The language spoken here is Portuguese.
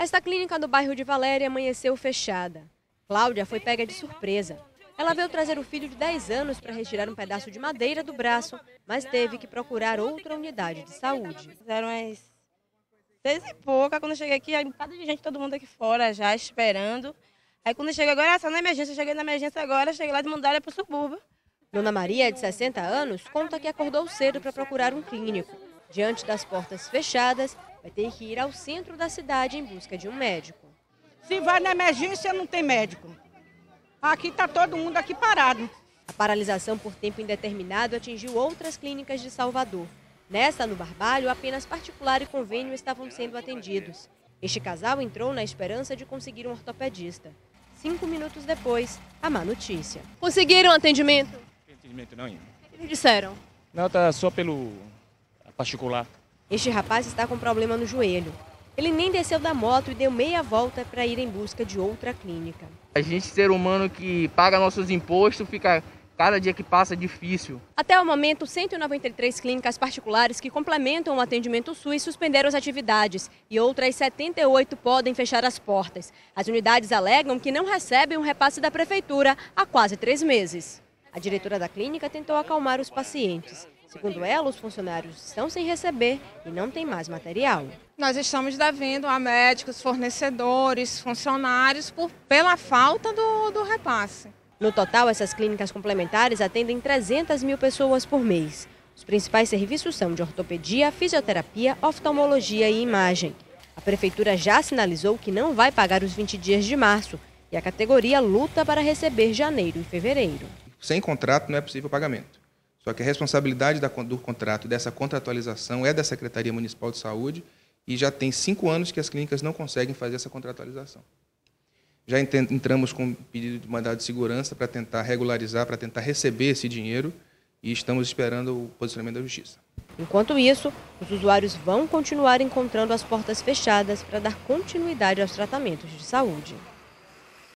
Esta clínica do bairro de Valéria amanheceu fechada. Cláudia foi pega de surpresa. Ela veio trazer o filho de 10 anos para retirar um pedaço de madeira do braço, mas teve que procurar outra unidade de saúde. Eram as 6 e pouca, quando eu cheguei aqui, aí um bocado de gente, todo mundo aqui fora já esperando. Aí quando eu cheguei agora, só na emergência, eu cheguei na emergência agora, cheguei lá de Mundália para o subúrbio. Dona Maria, de 60 anos, conta que acordou cedo para procurar um clínico. Diante das portas fechadas, vai ter que ir ao centro da cidade em busca de um médico. Se vai na emergência, não tem médico. Aqui está todo mundo aqui parado. A paralisação por tempo indeterminado atingiu outras clínicas de Salvador. Nesta, no Barbalho, apenas particular e convênio estavam sendo atendidos. Este casal entrou na esperança de conseguir um ortopedista. 5 minutos depois, a má notícia. Conseguiram atendimento? Atendimento não ainda. O que eles disseram? Não, tá só pelo particular. Este rapaz está com problema no joelho. Ele nem desceu da moto e deu meia volta para ir em busca de outra clínica. A gente, ser humano que paga nossos impostos, fica cada dia que passa difícil. Até o momento, 193 clínicas particulares que complementam o atendimento SUS suspenderam as atividades e outras 78 podem fechar as portas. As unidades alegam que não recebem um repasse da prefeitura há quase 3 meses. A diretora da clínica tentou acalmar os pacientes. Segundo ela, os funcionários estão sem receber e não tem mais material. Nós estamos devendo a médicos, fornecedores, funcionários pela falta do repasse. No total, essas clínicas complementares atendem 300 mil pessoas por mês. Os principais serviços são de ortopedia, fisioterapia, oftalmologia e imagem. A prefeitura já sinalizou que não vai pagar os 20 dias de março e a categoria luta para receber janeiro e fevereiro. Sem contrato não é possível o pagamento. Só que a responsabilidade do contrato, dessa contratualização, é da Secretaria Municipal de Saúde e já tem 5 anos que as clínicas não conseguem fazer essa contratualização. Já entramos com pedido de mandado de segurança para tentar regularizar, para tentar receber esse dinheiro e estamos esperando o posicionamento da Justiça. Enquanto isso, os usuários vão continuar encontrando as portas fechadas para dar continuidade aos tratamentos de saúde.